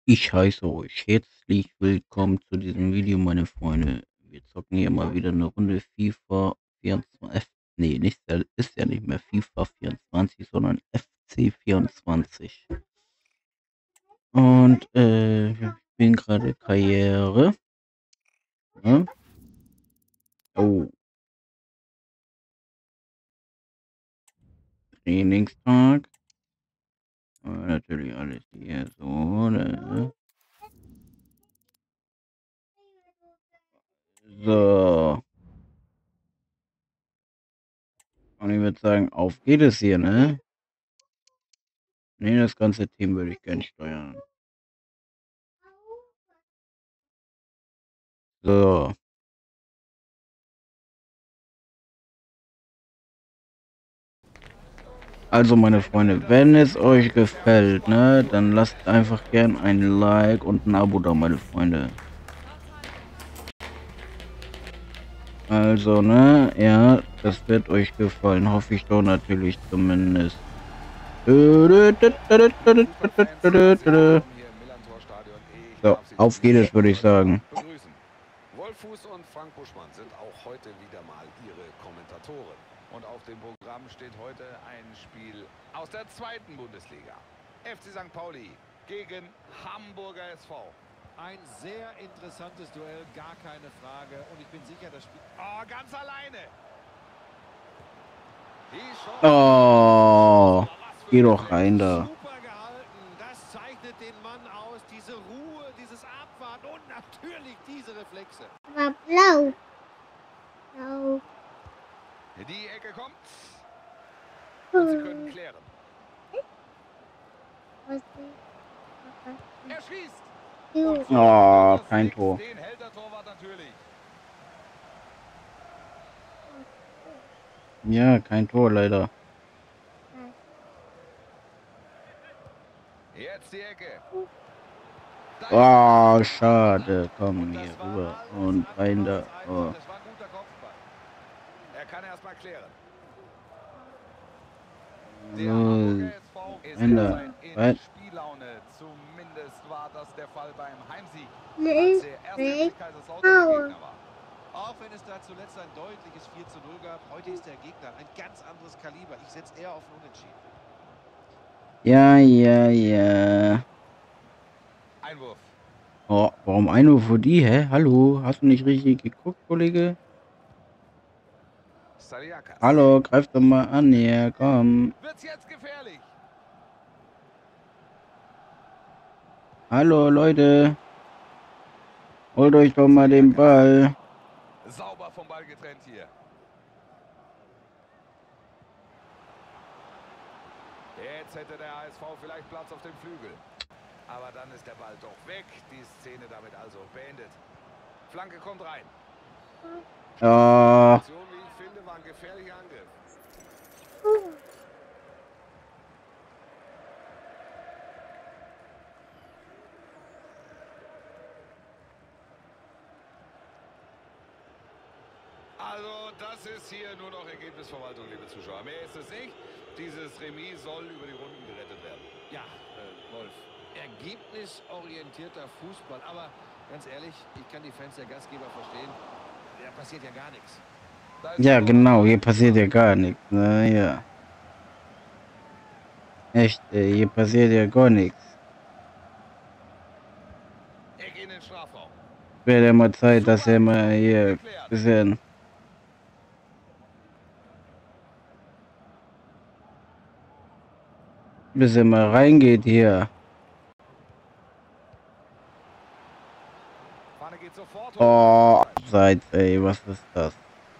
Ich heiße euch herzlich willkommen zu diesem Video, meine Freunde. Wir zocken hier mal wieder eine Runde FIFA 24. Nee, nicht, ist ja nicht mehr FIFA 24, sondern FC 24. Und ich bin gerade Karriere. Ne? Oh, Trainingstag. Natürlich alles hier so. Ne? So. Und ich würde sagen, auf geht es hier, ne? Ne, das ganze Team würde ich gerne steuern. So. Also meine Freunde, wenn es euch gefällt, ne, dann lasst einfach gern ein Like und ein Abo da, meine Freunde. Also, ne, ja, das wird euch gefallen, hoffe ich doch natürlich zumindest. So, auf geht es, würde ich sagen. Wolfuß und Frank Buschmann sind auch heute wieder mal ihre Kommentatoren. Und auf dem Programm steht heute ein Spiel aus der zweiten Bundesliga. FC St. Pauli gegen Hamburger SV. Ein sehr interessantes Duell, gar keine Frage. Und ich bin sicher, das Spiel... Oh, ganz alleine. Oh, geh doch rein da. Super gehalten. Das zeichnet den Mann aus. Diese Ruhe, dieses Abwarten und natürlich diese Reflexe. Aber blau. Blau. Die Ecke kommt. Und sie können klären. Er schießt. Oh, kein Tor. Den hält der Torwart natürlich. Ja, kein Tor leider. Jetzt die Ecke. Oh, schade. Komm hier rüber und rein da. Oh. Das war ein guter Kopfball. Er kann erst mal klären. Der Hamburger SV ist Ende. in Spiellaune. Zumindest war das der Fall beim Heimsieg, als der erste FC Kaiserslautern der Gegner war. Auch wenn es da zuletzt ein deutliches 4:0 gab, heute ist der Gegner ein ganz anderes Kaliber. Ich setze eher auf ein Unentschieden. Ja. Einwurf. Oh, warum Einwurf für die, hä? Hallo, hast du nicht richtig geguckt, Kollege? Saliakas. Hallo, greif doch mal an hier, komm. Wird's jetzt gefährlich? Hallo, Leute. Holt euch doch mal den Ball. Sauber vom Ball getrennt hier. Jetzt hätte der HSV vielleicht Platz auf dem Flügel. Aber dann ist der Ball doch weg. Die Szene damit also beendet. Flanke kommt rein. Ja. Wie ich finde, war ein gefährlicher Angriff. Also das ist hier nur noch Ergebnisverwaltung, liebe Zuschauer. Mehr ist es nicht. Dieses Remis soll über die Runden gerettet werden. Ja, Wolf, ergebnisorientierter Fußball. Aber ganz ehrlich, ich kann die Fans der Gastgeber verstehen. Da passiert ja gar nichts. Ja, genau, hier passiert ja gar nichts. Naja. Echt, hier passiert ja gar nichts. Ecke in den Strafraum. Wäre ja mal Zeit, dass er mal hier ein bisschen mal reingeht hier. Fahne geht sofort hoch. Oh, abseits, ey, was ist das?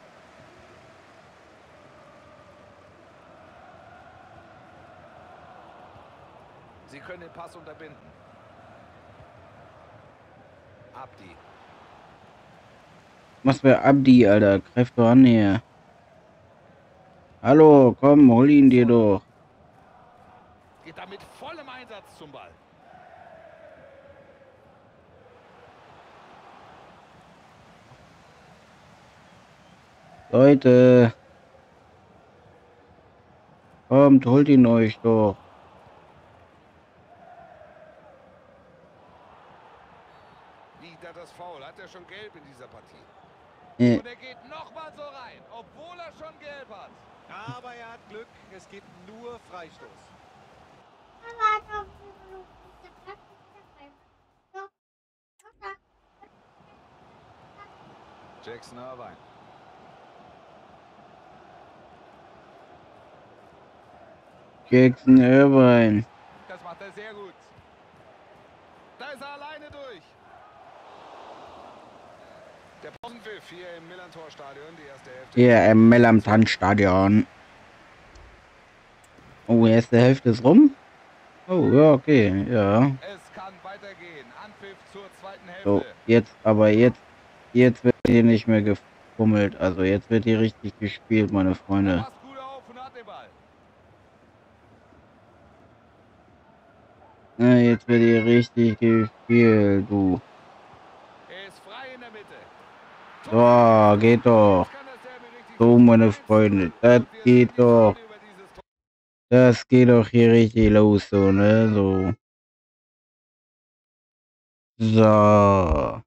Sie können den Pass unterbinden. Abdi. Was für Abdi, Alter? Greif doch an hier. Hallo, komm, hol ihn dir doch. Geht da mit vollem Einsatz zum Ball. Leute. Kommt, holt ihn euch doch. Wieder das Foul. Hat er schon gelb in dieser Partie? Äh, Und er geht nochmal so rein, obwohl er schon gelb hat. Aber er hat Glück, es gibt nur Freistoß. Jackson Irvine. Jackson Irvine. Das macht er sehr gut. Da ist er alleine durch. Der Pausenpfiff hier im Millantor-Stadion, die erste Hälfte. Hier im Millantor-Stadion. Oh, die erste Hälfte ist rum? Oh, ja, okay, ja. Es kann weitergehen. Anpfiff zur zweiten Hälfte. So, jetzt wird hier nicht mehr gefummelt. Also jetzt wird hier richtig gespielt, meine Er Freunde. passt gut auf und hat den Ball. Ja, jetzt wird hier richtig gespielt, du. Er ist frei in der Mitte. So, geht doch. Jetzt kann das Derby richtig So, losgehen. meine 1:0. Freunde, das Und wir geht sind nicht doch. müde über dieses Tor. Das geht doch hier richtig los, so, ne? So. So.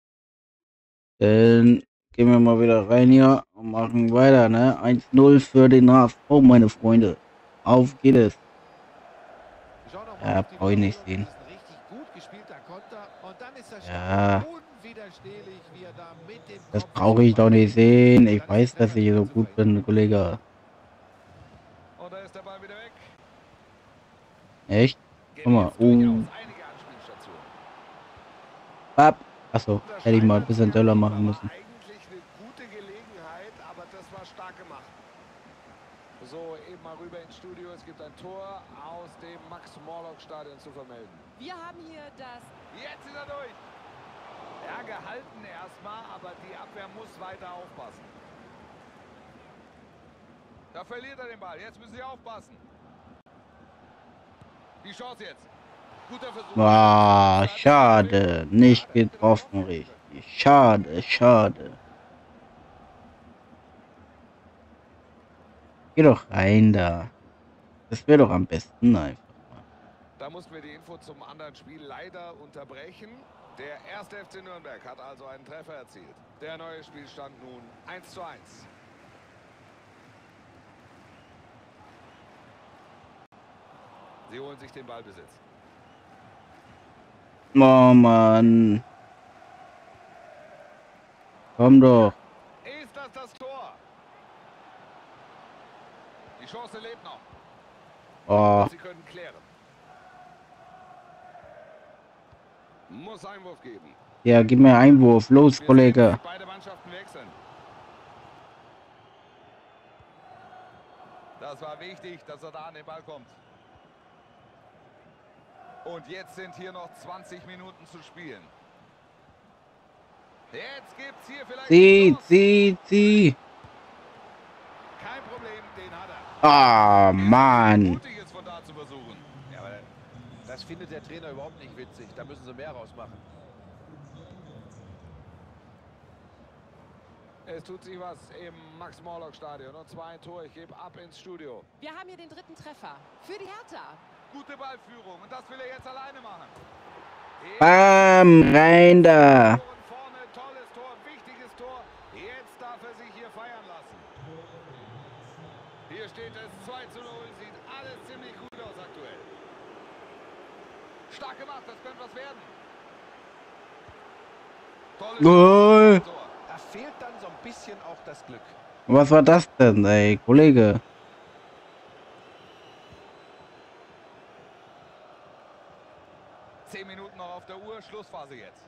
Dann gehen wir mal wieder rein hier und machen weiter, ne? 1:0 für den HSV, meine Freunde. Auf geht es. Wir schauen noch mal Ja, auf die brauche ich nicht Wiederholung. sehen. Das ist ein richtig gut gespielter Konter. Und dann ist das Ja. Stadion unwiderstehlich, wie er da mit dem Das Kopf brauche ich zum doch Ball nicht geht. sehen. Dann Ich ist weiß, der dass ich Treffer so nicht gut zu bin, Kollege. Und da ist der Ball wieder weg. Echt? Guck mal. Genießt durchaus einige Anspielstationen. Ab. Achso, hätte ich mal ein bisschen doller machen müssen. War eigentlich eine gute Gelegenheit, aber das war stark gemacht. So, eben mal rüber ins Studio. Es gibt ein Tor aus dem Max-Morlock-Stadion zu vermelden. Wir haben hier das Jetzt ist er durch. Ja, gehalten erstmal, aber die Abwehr muss weiter aufpassen. Da verliert er den Ball. Jetzt müssen sie aufpassen. Die Chance jetzt. Guter Versuch. Ah, schade. Nicht getroffen, richtig. Schade, schade. Geh doch rein da. Das wäre doch am besten einfach mal. Da mussten wir die Info zum anderen Spiel leider unterbrechen. Der erste FC Nürnberg hat also einen Treffer erzielt. Der neue Spielstand nun 1:1. Sie holen sich den Ballbesitz. Oh Mann. Komm doch. Ist das Tor? Die Chance lebt noch. Oh. Sie können klären. Muss Einwurf geben. Ja, gib mir Einwurf. Los, Wir Kollege. sehen beide Mannschaften wechseln. Das war wichtig, dass er da an den Ball kommt. Und jetzt sind hier noch 20 Minuten zu spielen. Jetzt gibt's hier vielleicht Zieh, eine Chance. zieh. Kein Problem, den hat er. Ah, Mann. Mutig ist von da zu versuchen. Ja, aber das findet der Trainer überhaupt nicht witzig. Da müssen sie mehr rausmachen. Es tut sich was im Max-Morlock-Stadion. Und zwar ein Tor. Ich gebe ab ins Studio. Wir haben hier den dritten Treffer für die Hertha. Gute Ballführung. Und das will er jetzt alleine machen. Bam, rein da. Vorne, tolles Tor, wichtiges Tor. Jetzt darf er sich hier feiern lassen. Hier steht es 2:0. Sieht alles ziemlich gut aus aktuell. Stark gemacht, das könnte was werden. Tolles Tor. Da fehlt dann so ein bisschen auch das Glück. Was war das denn, ey, Kollege? Zehn Minuten noch auf der Uhr, Schlussphase jetzt.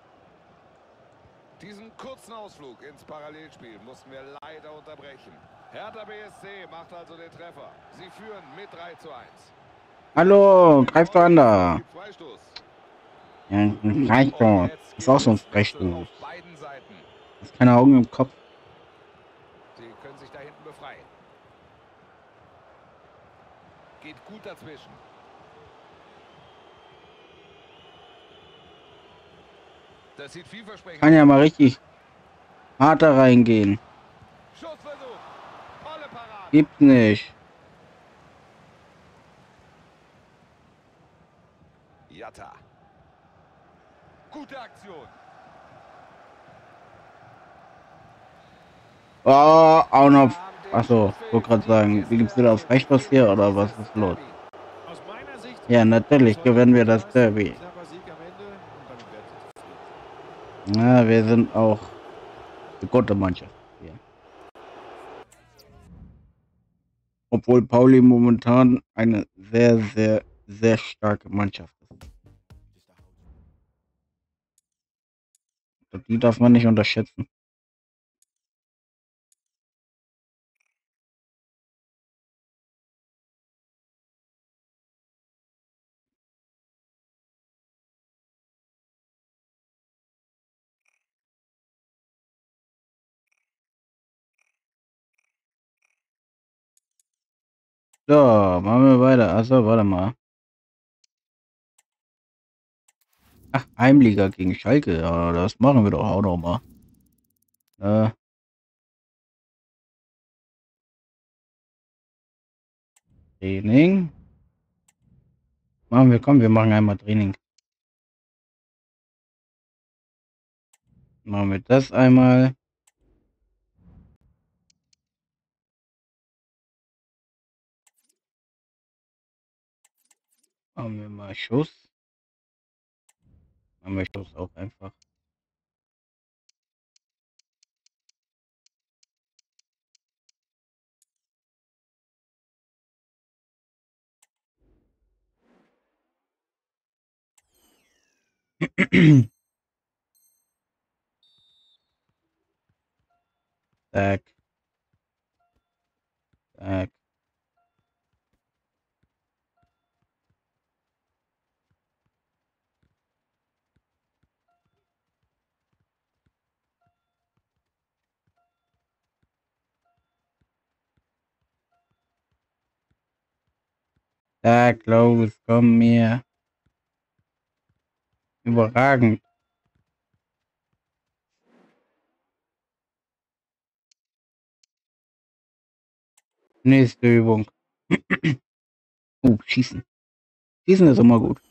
Diesen kurzen Ausflug ins Parallelspiel mussten wir leider unterbrechen. Hertha BSC macht also den Treffer. Sie führen mit 3:1. Hallo, greif doch an da. Freistoß. Ja, reicht doch. Jetzt Ist auch so ein gibt es Wechsel Frechtuch. auf beiden Seiten. Hast keine Augen im Kopf. Sie können sich da hinten befreien. Geht gut dazwischen. Das sieht vielversprechend Kann ja mal richtig hart da reingehen. Schussversuch. Volle Parade. Gibt's nicht. Jatta. Gute Aktion. Oh, auch noch. Wir haben den Achso, ich wollte gerade sagen, wie gibt's wieder auf Freistoß hier oder was ist los? Aus meiner Sicht Ja, natürlich ist heute gewinnen wir gute das Leistung, Derby. knapper Sieg am Ende und damit werden sie zufrieden. Ja, wir sind auch eine gute Mannschaft hier. Obwohl Pauli momentan eine sehr, sehr, sehr starke Mannschaft ist. Die darf man nicht unterschätzen. So, machen wir weiter. Achso, warte mal. Ach, Heimliga gegen Schalke. Ja, das machen wir doch auch noch mal. Äh, Training. Machen wir, komm, wir machen einmal Training. Machen wir das einmal. Machen wir mal Schuss. Machen wir Schuss auch einfach. Zack. Zack. Zack, los, komm mir. Überragend. Nächste Übung. Schießen. Schießen ist immer gut.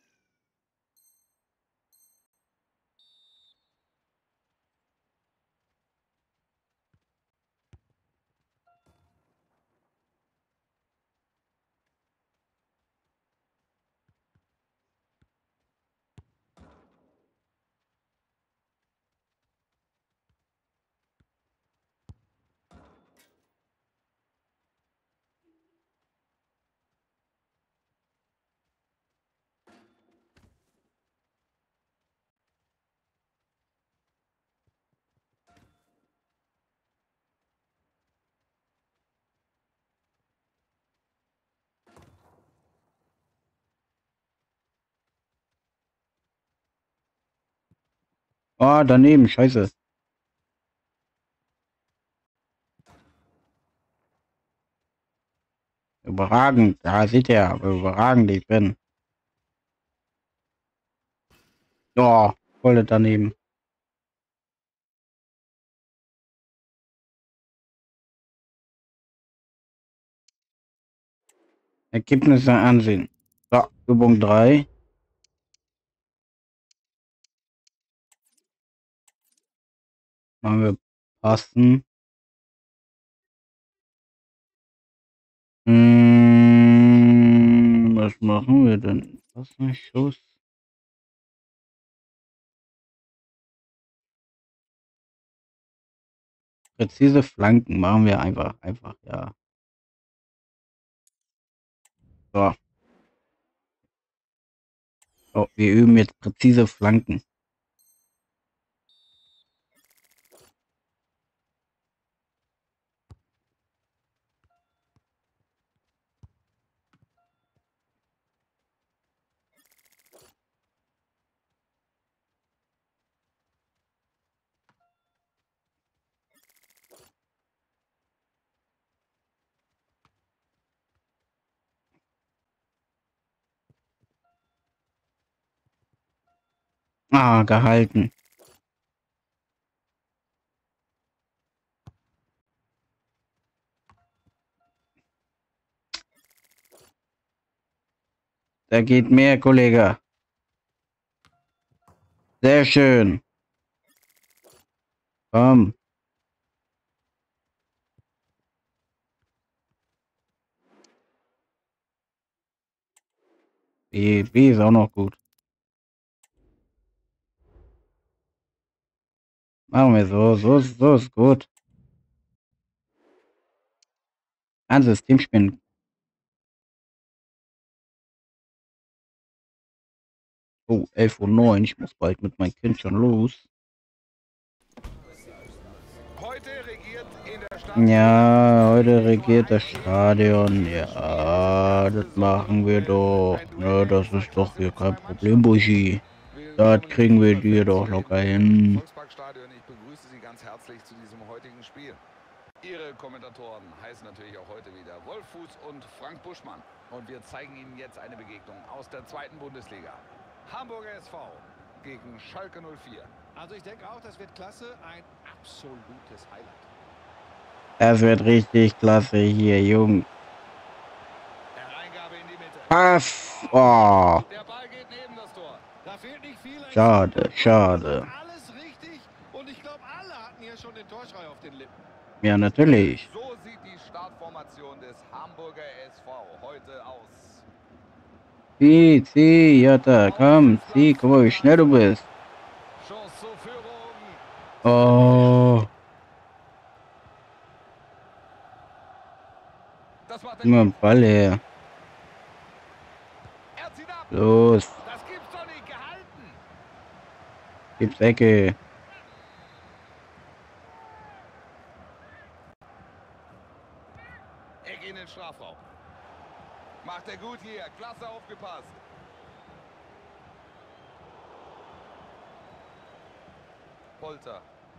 Oh, daneben, scheiße. Überragend. Da seht ihr, wie überragend ich bin. Oh, voll daneben. Ergebnisse ansehen. So, Übung 3. Machen wir passen. Was machen wir denn? Passen, Schuss. Präzise Flanken machen wir einfach, ja. So. Oh, wir üben jetzt präzise Flanken. Ah, gehalten. Da geht mehr, Kollege. Sehr schön. Komm. B ist auch noch gut. Machen wir so. So ist gut. Ein System spielen. Oh, 11:09 Uhr. Ich muss bald mit meinem Kind schon los. Heute regiert in der Stadt. Ja, heute regiert das Stadion. Ja, das machen wir doch. Ja, das ist doch hier kein Problem, Buschi. Das kriegen wir dir doch locker hin. Volksparkstadion, ich begrüße Sie ganz herzlich zu diesem heutigen Spiel. Ihre Kommentatoren heißen natürlich auch heute wieder Wolf Fuß und Frank Buschmann. Und wir zeigen Ihnen jetzt eine Begegnung aus der 2. Bundesliga. Hamburger SV gegen Schalke 04. Also ich denke auch, das wird klasse. Ein absolutes Highlight. Das wird richtig klasse hier, Jung. Hereingabe in die Mitte. Pass. Oh, Der Ball geht neben das Tor. Da fehlt nicht viel. schade, schade. Alles richtig. Und ich glaube, alle hatten hier schon den Torschrei auf den Lippen. Ja, natürlich. So sieht die Startformation des Hamburger SV heute aus. Zieh, Jota, komm, zieh, guck mal, wie schnell du bist. Chance zur Führung. Oh, Das macht immer Ball her. Er zieht ab. Los, Das gibt's doch nicht gehalten. gib's Ecke. Eck in den Strafraum. Macht er gut hier. Klasse aufgepasst. Polter.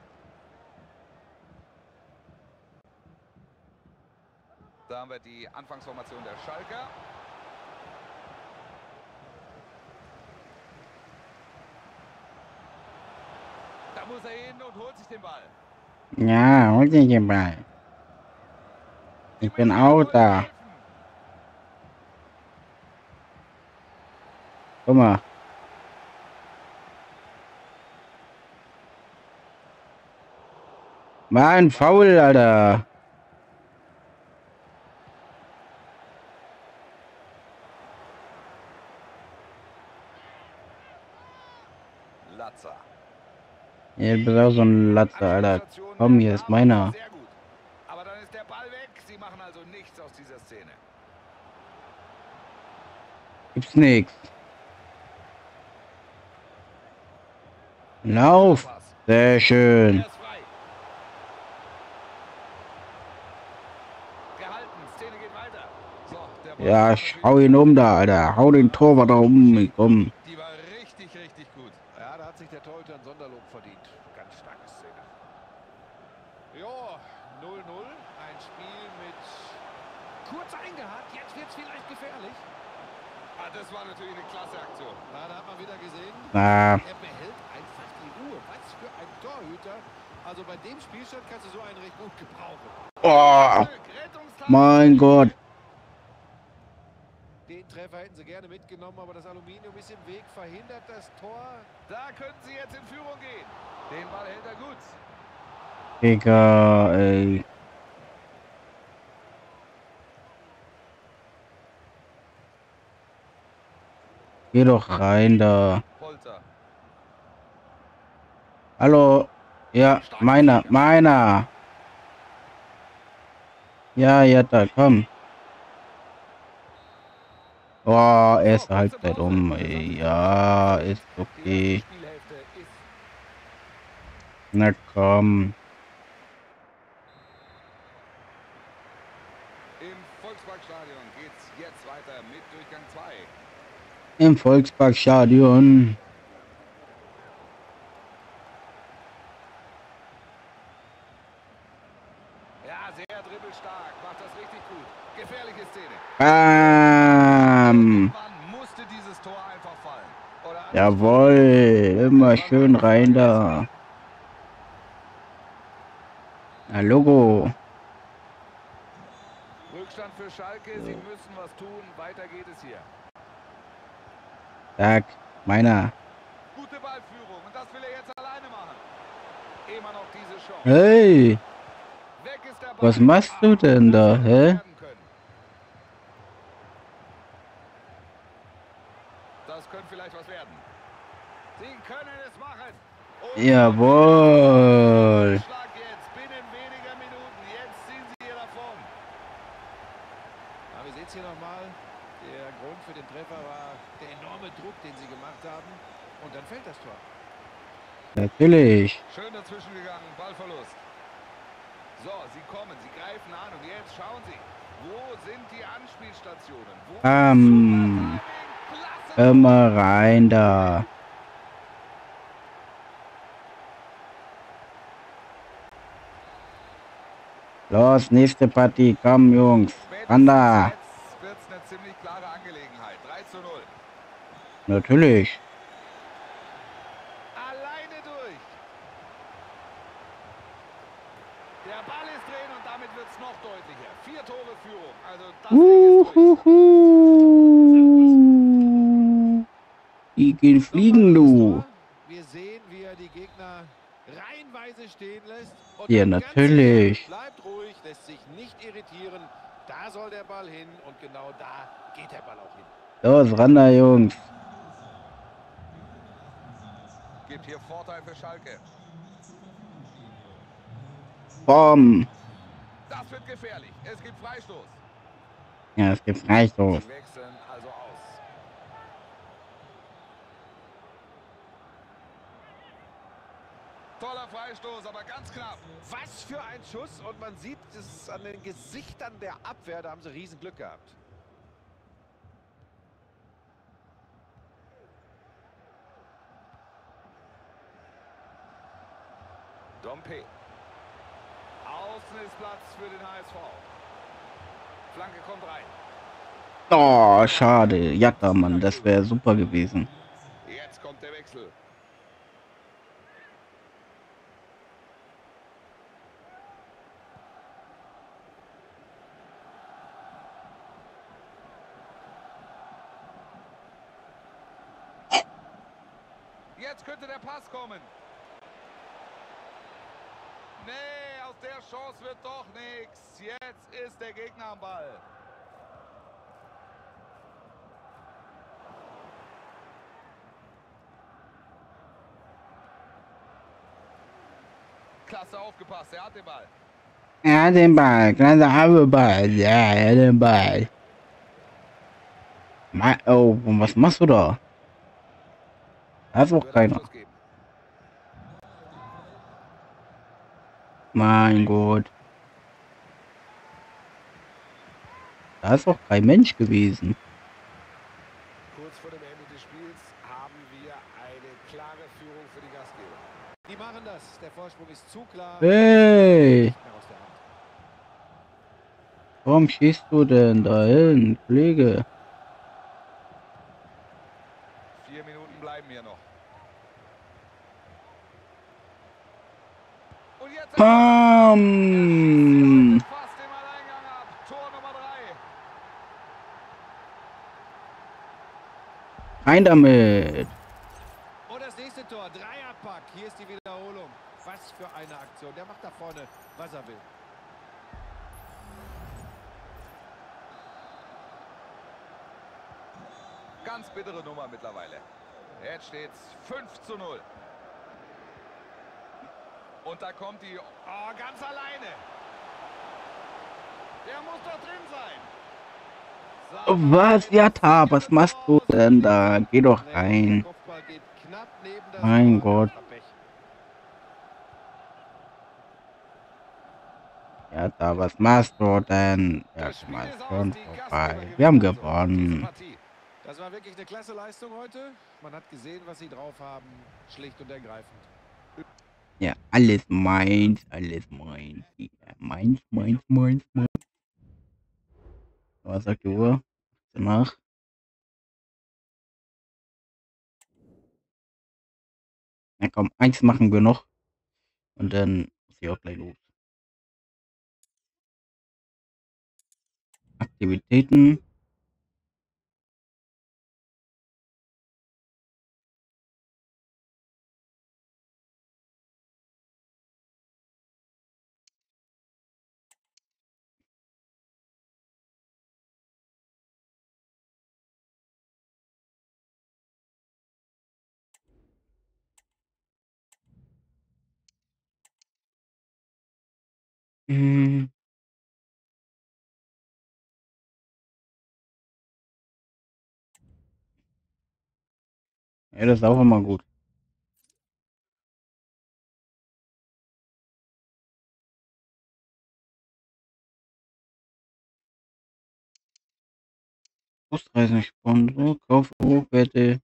Da haben wir die Anfangsformation der Schalker. Da muss er hin und holt sich den Ball. Ja, hol dich den Ball. Ich bin auch da. Guck mal. War ein Foul, Alter. Latzer. Ja, du bist auch so ein Latze, Alter. Komm, hier ist meiner. Sehr gut. Aber dann ist der Ball weg. Sie machen also nichts aus dieser Szene. Gibt's nix. Lauf. Sehr schön. Er ist frei. Gehalten. Szene geht weiter. So, der Ball Ja, war schau ihn um da, Alter. Hau den Torwart da um. Komm. Die war richtig, richtig gut. Ja, da hat sich der Torhüter ein Sonderlob verdient. Ganz starke Szene. Ja, 0-0. Ein Spiel mit kurz eingehakt. Jetzt wird es vielleicht gefährlich. Ah, das war natürlich eine klasse Aktion. Na, da hat man wieder gesehen. Na, Er behält einfach die Ruhe. Was für ein Torhüter. Also bei dem Spielstand kannst du so einen recht gut gebrauchen. oh, Rettungstat. mein Gott. Den Treffer hätten sie gerne mitgenommen, aber das Aluminium ist im Weg, verhindert das Tor. Da könnten sie jetzt in Führung gehen. Den Ball hält er gut. Digga, ey. Geh doch rein da. Polter. Hallo. Ja, meiner. Ja, da, komm. Oh, erste Halbzeit um. Ey. Ja, ist Die okay. erste Spielhälfte ist Na komm. im Volksparkstadion. Geht's jetzt weiter mit Durchgang 2. Im Volksparkstadion. Ja, sehr dribbelstark. Macht das richtig gut. Gefährliche Szene. Bam. Wann musste dieses Tor einfach fallen? Oder Jawohl. Immer schön rein da. Na, Logo. Rückstand für Schalke. Sie müssen was tun. Weiter geht es hier. Zack. Meiner. Gute Ballführung. Und das Hey, Weg ist der Ball. was machst du denn Das da, hätte hä? werden können. Das könnte vielleicht was werden. Sie können es machen. Und Jawohl. Schlag jetzt binnen weniger Minuten. Jetzt ziehen sie hier davon. Ja, wir sehen es hier nochmal. Der Grund für den Treffer war der enorme Druck, den sie gemacht haben. Und dann fällt das Tor. Natürlich. Schön dazwischen gegangen. Ballverlust. So, sie kommen. Sie greifen an. Und jetzt schauen sie. Wo sind die Anspielstationen? Wo Super Timing. Klasse. Hör mal rein da. Los, nächste Partie. Komm, Jungs. Ran da. Jetzt wird es eine ziemlich klare Angelegenheit. 3:0. Natürlich. Alleine durch. Der Ball ist drin und damit wird es noch deutlicher. 4 Tore Führung. Also das Ding ist durch. Die gehen fliegen, du. Wir sehen, wie er die Gegner reihenweise stehen lässt. Und Ja, dann ganz natürlich. sicher, bleibt ruhig, lässt sich nicht irritieren. Da soll der Ball hin und genau da geht der Ball auch hin. Los, ran da, Jungs. Gibt hier Vorteil für Schalke. Bom. Das wird gefährlich. Es gibt Freistoß. Ja, es gibt Freistoß. Sie wechseln also aus. Toller Freistoß, aber ganz knapp. Was für ein Schuss und man sieht es an den Gesichtern der Abwehr, da haben sie riesen Glück gehabt. Dompe. Außen ist Platz für den HSV. Flanke kommt rein. Oh, schade. Jatta, Mann, das wäre super gewesen. Jetzt kommt der Wechsel. Jetzt könnte der Pass kommen. Nee, aus der Chance wird doch nichts. Jetzt ist der Gegner am Ball. Klasse aufgepasst, er hat den Ball. Er hat den Ball. Kleiner Ball. Ja, er hat den Ball. Oh, was machst du da? Da ist auch Wird keiner. Abschluss geben. Mein Gott. Da ist auch kein Mensch gewesen. Kurz vor dem Ende des Spiels haben wir eine klare Führung für die Gastgeber. Die machen das. Der Vorsprung ist zu klar. Hey, Nicht mehr aus der Hand. warum schießt du denn dahin, Kollege? 4 Minuten bleiben hier noch. Und jetzt Pam! fast im Alleingang ab. Tor Nummer 3. Rein damit. Und das nächste Tor, Dreierpack. Hier ist die Wiederholung. Was für eine Aktion. Der macht da vorne, was er will. Ganz bittere Nummer mittlerweile. Jetzt steht's 5:0. Und da kommt die... Oh, ganz alleine. Der muss doch drin sein. So, Was, Jatta, was machst du denn da? Geh doch Der rein. Kopfball geht knapp neben das Mein Tor. Gott. Pech. Jatta, was machst du denn? Ja, Das guck Spiel mal, ist aus. schon Die Gastgeber vorbei. Wir haben gewinnen also diese gewonnen. Partie. Das war wirklich eine klasse Leistung heute. Man hat gesehen, was sie drauf haben. Schlicht und ergreifend. Ja, alles meins, alles meins. Ja, meins, meins, meins, meins. Was sagt die Uhr? Danach. Na komm, eins machen wir noch. Und dann muss ich auch gleich los. Aktivitäten. Mhm. Ja, das ist auch immer gut. Busreisensponsor, Kauf hochwerte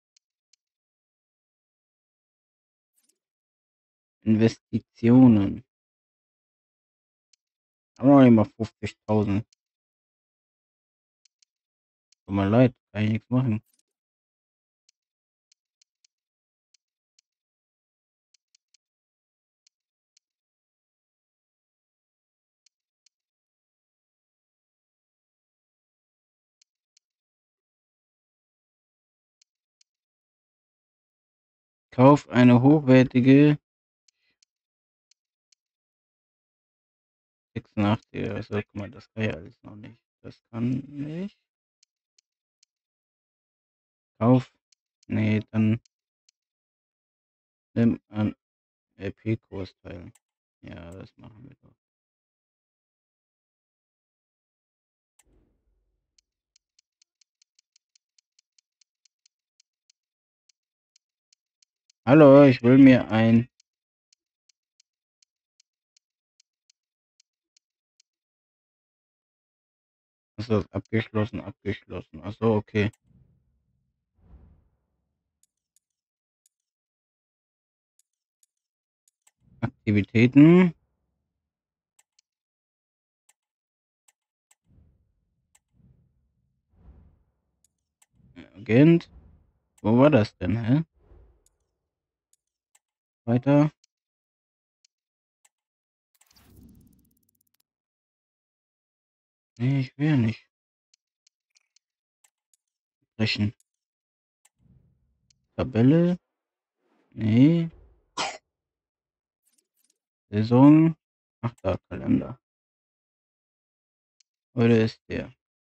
Investitionen. Haben wir noch nicht mal 50.000. Tut mir leid, kann ich nichts machen. Kauf eine hochwertige 86er. Also, guck mal, das kann ja alles noch nicht. Das kann nicht. Kauf. Nee, dann nimm an RP-Kurs teil. Ja, das machen wir doch. Hallo, ich will mir ein. Achso, abgeschlossen, abgeschlossen. Achso, okay. Aktivitäten. Agent. Wo war das denn, hä? Weiter. Nee, ich will nicht. Brechen. Tabelle. Nee. Saison. Ach da, Kalender. Heute ist der.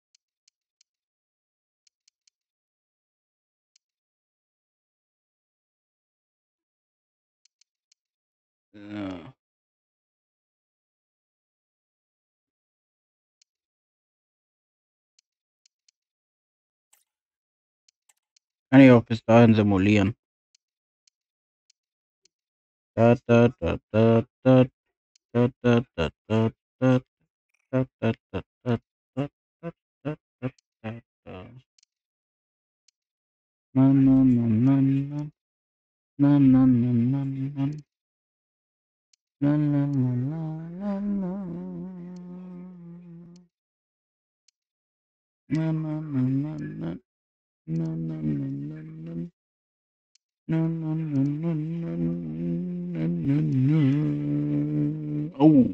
Ja. Kann ich auch bis dahin simulieren. Da, da, da, da, da, da, da, da, da, da, da, da, da, da, da, da, da, da, da, da. Na, na, na, na, na. Na, na, na, na, na. La, la, la, la, la, la. Na, na, na, na, na. Na, na, na, na, na. Na, na, na, na, na, na, na, na. Oh,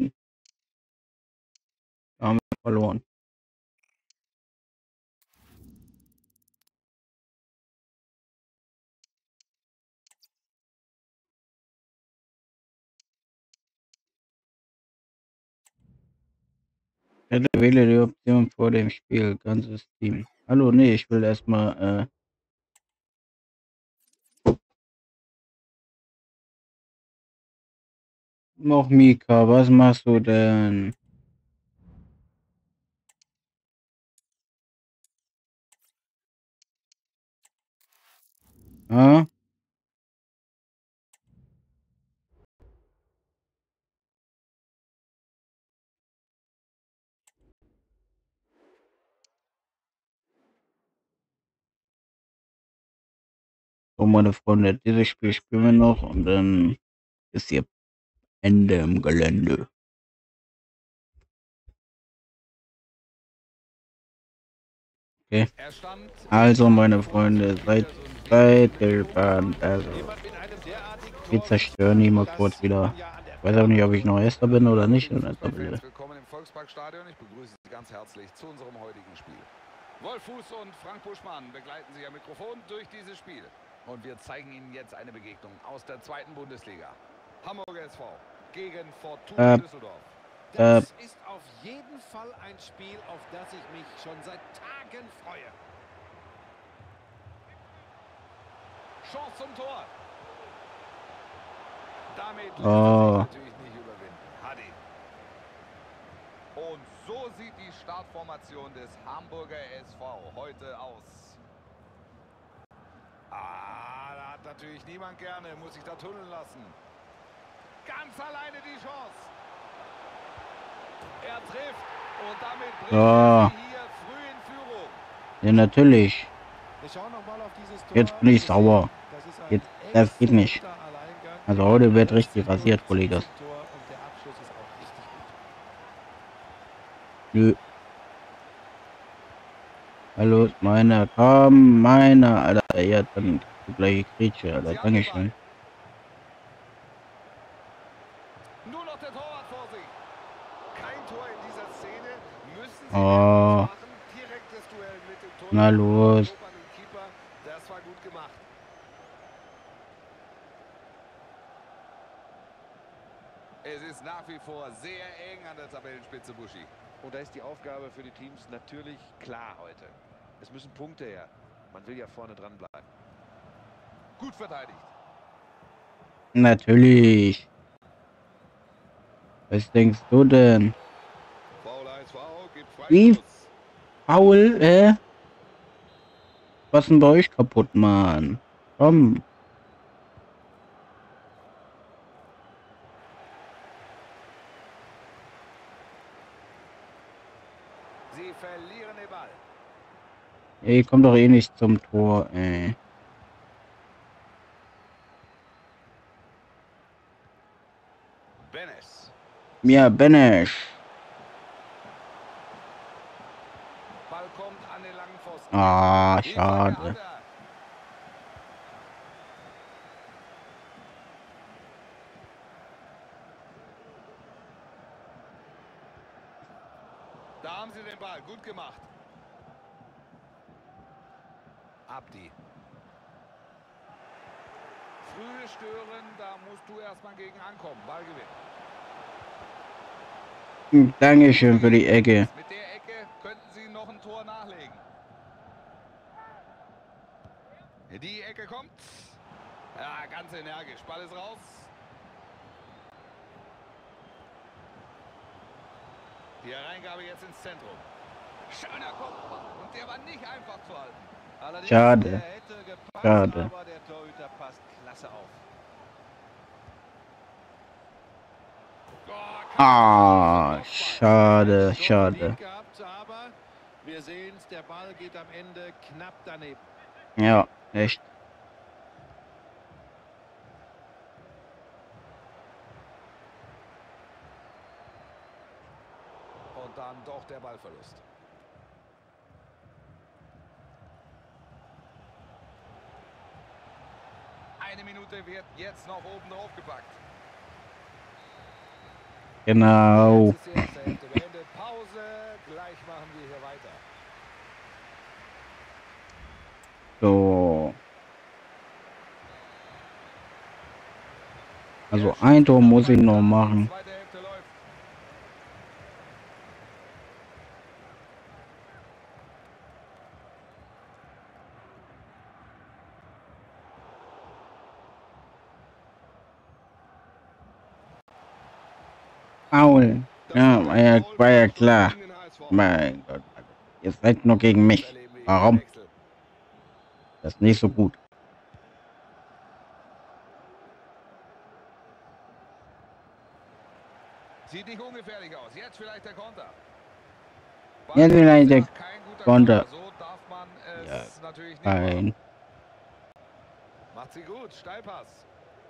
da haben wir verloren. Bitte wähle die Option vor dem Spiel. Ganzes Team. Hallo, nee, ich will erstmal. Noch Mika, was machst du denn? Ah? So, meine Freunde, dieses Spiel spielen wir noch und dann ist hier Ende im Gelände. Okay. Also, meine Freunde, seid gespannt. Also, wir zerstören die mal kurz wieder. Ich weiß auch nicht, ob ich noch Erster bin oder nicht in der Tabelle. Willkommen im Volksparkstadion. Ich begrüße Sie ganz herzlich zu unserem heutigen Spiel. Wolf Fuß und Frank Buschmann begleiten Sie am Mikrofon durch dieses Spiel. Und wir zeigen Ihnen jetzt eine Begegnung aus der 2. Bundesliga. Hamburger SV gegen Fortuna Düsseldorf. Das ist auf jeden Fall ein Spiel, auf das ich mich schon seit Tagen freue. Chance zum Tor. Damit lässt er sich natürlich nicht überwinden. Hadi. Und so sieht die Startformation des Hamburger SV heute aus. Da hat natürlich niemand gerne, muss sich da tunneln lassen. Ganz alleine die Chance. Er trifft und damit bringt er sie hier früh in Führung. Ja, natürlich. Wir schauen noch mal auf dieses Tor. Jetzt bin ich sauer. Jetzt, das geht nicht. Also heute wird richtig rasiert, Kollege. Und der Abschluss ist auch richtig gut. Nö. Hallo, meiner, komm, meiner, Alter, ja, dann die gleiche Grätsche, Alter, Dankeschön. Nur noch der Torwart vor sich. Kein Tor in dieser Szene. Müssen sie Oh. machen. Direktes Duell mit dem Tor. Na los. Das war gut gemacht. Es ist nach wie vor sehr eng an der Tabellenspitze, Buschi. Und da ist die Aufgabe für die Teams natürlich klar heute. Es müssen Punkte her. Man will ja vorne dran bleiben. Gut verteidigt. Natürlich. Was denkst du denn? Foul 1, gibt Wie? Freistoß. Paul, was ist denn bei euch kaputt, Mann? Komm. Sie verlieren den Ball. Ey, komm doch eh nicht zum Tor, ey. Benes. Ja, Benesch. Ball kommt an den langen Pfosten. Ah, Die Flanke schade. hat er. Da haben sie den Ball. Gut gemacht. Abdi. Früh stören, da musst du erstmal gegen ankommen. Ballgewinn. Dankeschön für die Ecke. Mit der Ecke könnten sie noch ein Tor nachlegen. Die Ecke kommt. Ja, ganz energisch. Ball ist raus. Die Hereingabe jetzt ins Zentrum. Schöner Kopfball. Und der war nicht einfach zu halten. Allerdings, Schade. der hätte gepasst, Schade. aber der Torhüter passt klasse auf. Ah, schade, So schade. verdient gehabt, aber wir sehen es, der Ball geht am Ende knapp daneben. Ja, echt. Und dann doch der Ballverlust. Eine Minute wird jetzt noch oben drauf gepackt. Genau. Jetzt ist die erste Hälfte beendet. Pause. Gleich machen wir hier weiter. So. Also ein Tor muss ich noch machen. Zweite Hälfte läuft. Paul. Ja, war ja klar. Mein Gott. Ihr seid nur gegen mich. Warum? Das ist nicht so gut. Sieht nicht ungefährlich aus. Jetzt vielleicht der Konter. Jetzt vielleicht der Kein guter Konter. So darf man es Ja, natürlich nicht machen. Nein. Macht sie gut. Steilpass.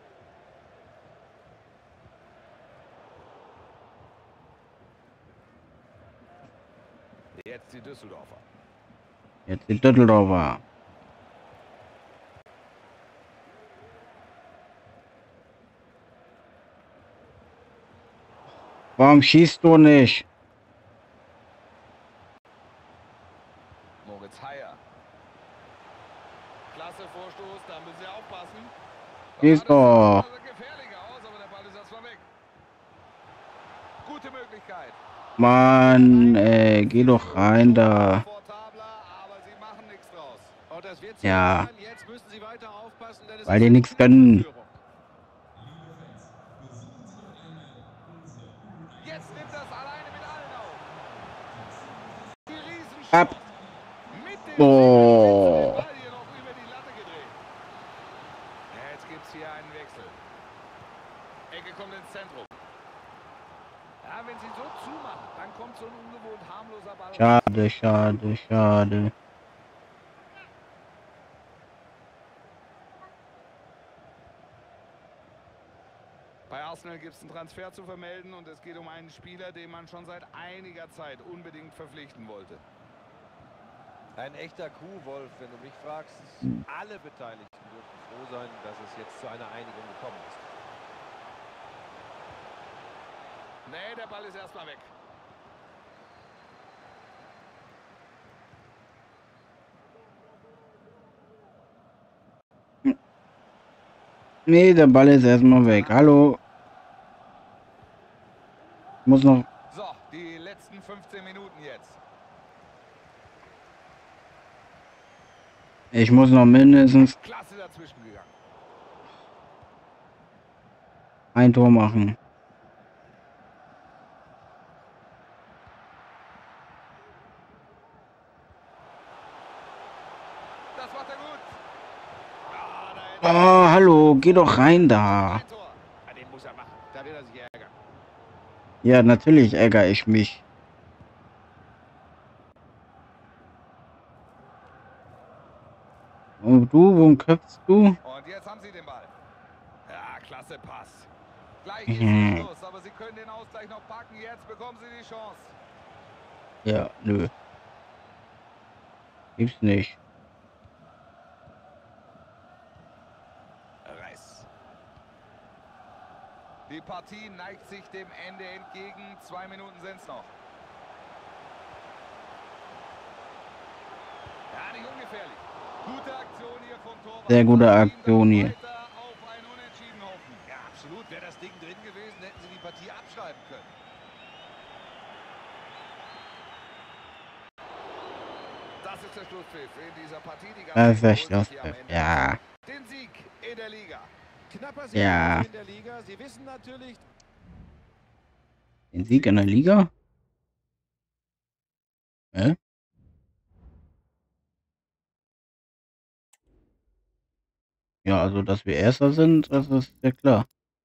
Jetzt die Düsseldorfer. Jetzt die Düsseldorfer. Warum schießt du nicht? Moritz Heyer. Klasse Vorstoß, da müssen sie aufpassen. Schieß doch. Das sah gefährlich aus, aber der Ball ist erstmal weg. Gute Möglichkeit. Mann, geh doch rein da. Komfortabler, aber sie machen nichts draus. Und das wird Ja. sein. Jetzt müssen sie weiter aufpassen, denn es Weil ist die eine nichts knappe können. Führung. Jetzt nimmt das alleine mit allen auf. Ab. Mit dem Oh. Ball hier noch über die Latte gedreht. Ja, jetzt gibt es hier einen Wechsel. Ecke kommt ins Zentrum. Ja, wenn sie so zumachen, dann kommt so ein ungewohnt harmloser Ball. Schade, schade, schade. Bei Arsenal gibt es einen Transfer zu vermelden und es geht um einen Spieler, den man schon seit einiger Zeit unbedingt verpflichten wollte. Ein echter Coup, Wolf, wenn du mich fragst. Alle Beteiligten dürfen froh sein, dass es jetzt zu einer Einigung gekommen ist. Nee, der Ball ist erstmal weg. Nee, der Ball ist erstmal weg. Hallo. Muss noch. So, die letzten 15 Minuten jetzt. Ich muss noch mindestens Klasse dazwischen gegangen. ein Tor machen. Das macht er gut. Ah, da hätte Oh, hallo, geh doch rein da. ein Tor. Ja, den muss er machen. Da wird er sich ärgern. Ja, natürlich ärgere ich mich. Und du, wo köpfst du? Und jetzt haben sie den Ball. Ja, klasse Pass. Gleich ist Mhm. Schluss, aber sie können den Ausgleich noch packen. Jetzt bekommen sie die Chance. Ja, nö. Gibt's nicht. Reis. Die Partie neigt sich dem Ende entgegen. 2 Minuten sind es noch. Ja, nicht ungefährlich. Gute Aktion hier vom Torwart. Sehr gute Lassen ihn Aktion doch hier. weiter auf ein Unentschieden hoffen. Ja, absolut. Wäre das Ding drin gewesen, hätten sie die Partie abschreiben können. Das ist der Schlusspfiff in dieser Partie. Die Das ist der holt sich hier am Schlusspfiff, Ende ja. den Sieg in der Liga. Knapper Sieg Ja. also in der Liga. Sie wissen natürlich, Den Sieg in der Liga? Hä? Ja, also, dass wir Erster sind, das ist ja klar.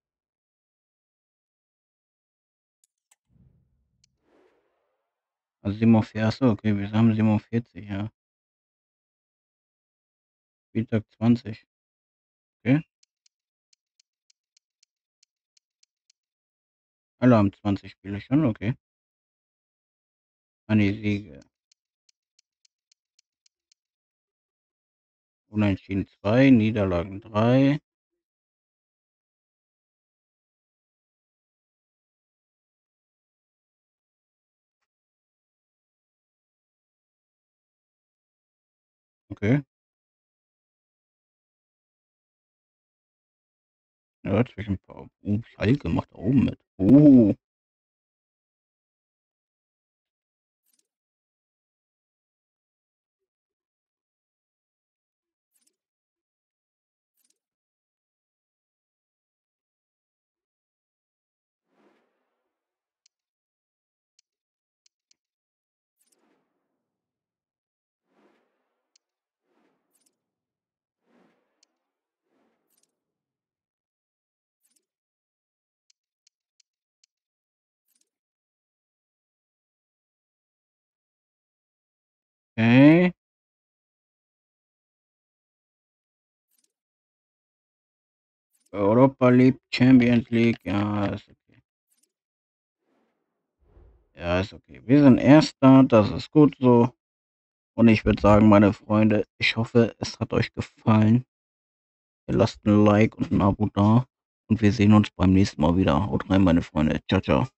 Also 47, achso, okay, wir haben 47, ja. Spieltag 20. Okay. Alle haben 20 Spiele schon, okay. Ah, nee, Siege. Unentschieden 2, Niederlagen 3. Okay. Ja, zwischen Schalke macht da oben mit. Okay. Europa League, Champions League, ja, ist okay. Ja, ist okay. Wir sind Erster, das ist gut so. Und ich würde sagen, meine Freunde, ich hoffe, es hat euch gefallen. Ihr lasst ein Like und ein Abo da. Und wir sehen uns beim nächsten Mal wieder. Haut rein, meine Freunde. Ciao, ciao.